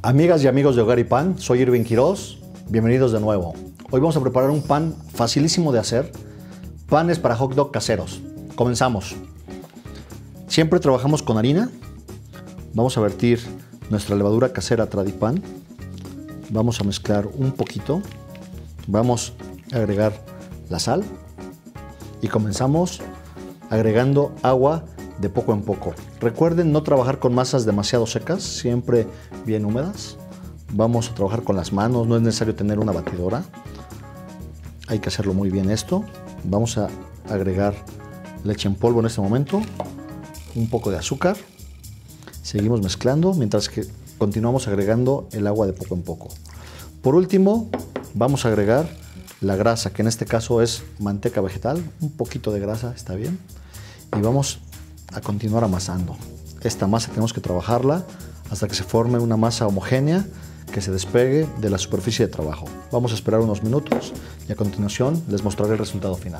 Amigas y amigos de Hogar y Pan, soy Irving Quiroz, bienvenidos de nuevo. Hoy vamos a preparar un pan facilísimo de hacer, panes para hot dog caseros. Comenzamos. Siempre trabajamos con harina, vamos a vertir nuestra levadura casera Tradipan, vamos a mezclar un poquito, vamos a agregar la sal y comenzamos agregando agua de poco en poco. Recuerden no trabajar con masas demasiado secas, siempre bien húmedas. Vamos a trabajar con las manos, no es necesario tener una batidora. Hay que hacerlo muy bien esto. Vamos a agregar leche en polvo en este momento, un poco de azúcar. Seguimos mezclando mientras que continuamos agregando el agua de poco en poco. Por último, vamos a agregar la grasa, que en este caso es manteca vegetal. Un poquito de grasa está bien. Y vamos a continuar amasando. Esta masa tenemos que trabajarla hasta que se forme una masa homogénea que se despegue de la superficie de trabajo. Vamos a esperar unos minutos y a continuación les mostraré el resultado final.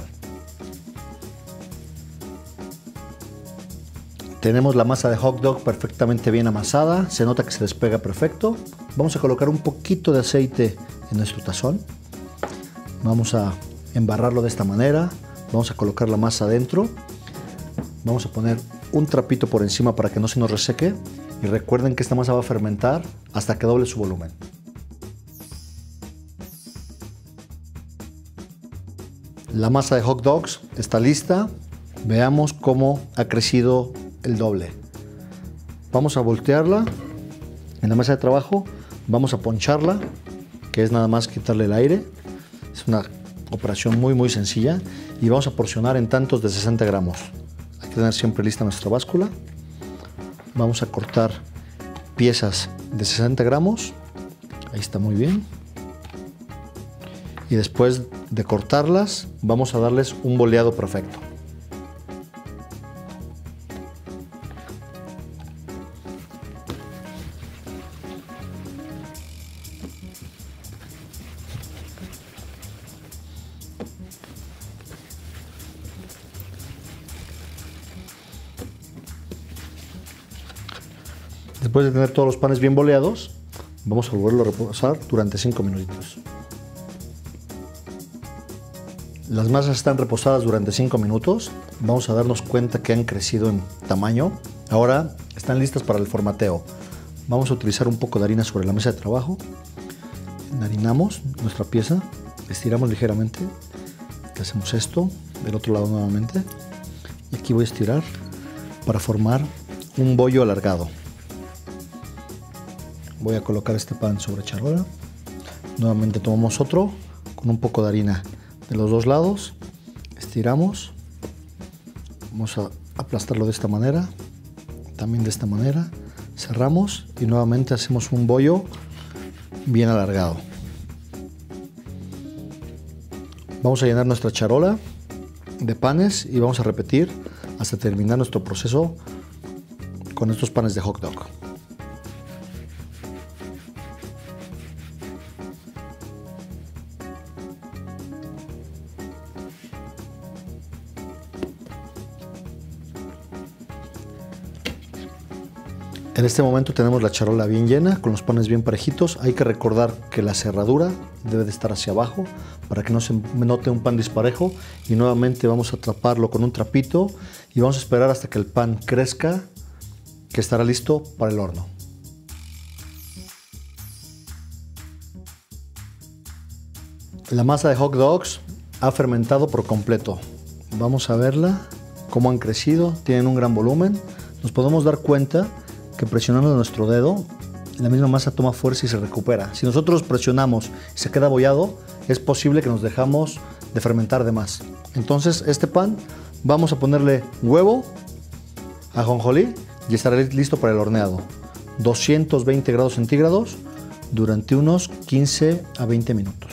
Tenemos la masa de hot dog perfectamente bien amasada, se nota que se despega perfecto. Vamos a colocar un poquito de aceite en nuestro tazón. Vamos a embarrarlo de esta manera, vamos a colocar la masa dentro. Vamos a poner un trapito por encima para que no se nos reseque y recuerden que esta masa va a fermentar hasta que doble su volumen. La masa de hot dogs está lista. Veamos cómo ha crecido el doble. Vamos a voltearla en la mesa de trabajo. Vamos a poncharla, que es nada más quitarle el aire. Es una operación muy sencilla y vamos a porcionar en tantos de 60 gramos. Tener siempre lista nuestra báscula. Vamos a cortar piezas de 60 gramos. Ahí está muy bien. Y después de cortarlas, vamos a darles un boleado perfecto. Después de tener todos los panes bien boleados, vamos a volverlo a reposar durante 5 minutitos. Las masas están reposadas durante 5 minutos. Vamos a darnos cuenta que han crecido en tamaño. Ahora están listas para el formateo. Vamos a utilizar un poco de harina sobre la mesa de trabajo. Enharinamos nuestra pieza, estiramos ligeramente. Hacemos esto, del otro lado nuevamente. Y aquí voy a estirar para formar un bollo alargado. Voy a colocar este pan sobre charola. Nuevamente tomamos otro con un poco de harina de los dos lados. Estiramos. Vamos a aplastarlo de esta manera. También de esta manera. Cerramos y nuevamente hacemos un bollo bien alargado. Vamos a llenar nuestra charola de panes y vamos a repetir hasta terminar nuestro proceso con estos panes de hot dog. En este momento tenemos la charola bien llena, con los panes bien parejitos. Hay que recordar que la cerradura debe de estar hacia abajo para que no se note un pan disparejo. Y nuevamente vamos a taparlo con un trapito y vamos a esperar hasta que el pan crezca, que estará listo para el horno. La masa de hot dogs ha fermentado por completo. Vamos a verla, cómo han crecido, tienen un gran volumen. Nos podemos dar cuenta que presionando nuestro dedo, la misma masa toma fuerza y se recupera. Si nosotros presionamos y se queda abollado, es posible que nos dejamos de fermentar de más. Entonces, este pan vamos a ponerle huevo, ajonjolí y estará listo para el horneado. 220 grados centígrados durante unos 15 a 20 minutos.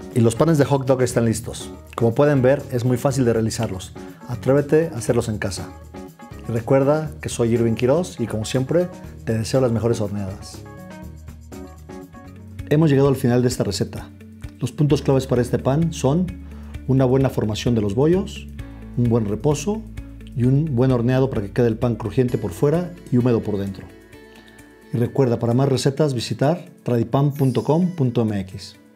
Y los panes de hot dog están listos. Como pueden ver, es muy fácil de realizarlos. Atrévete a hacerlos en casa. Y recuerda que soy Irving Quiroz y como siempre, te deseo las mejores horneadas. Hemos llegado al final de esta receta. Los puntos claves para este pan son una buena formación de los bollos, un buen reposo y un buen horneado para que quede el pan crujiente por fuera y húmedo por dentro. Y recuerda, para más recetas visitar tradipan.com.mx.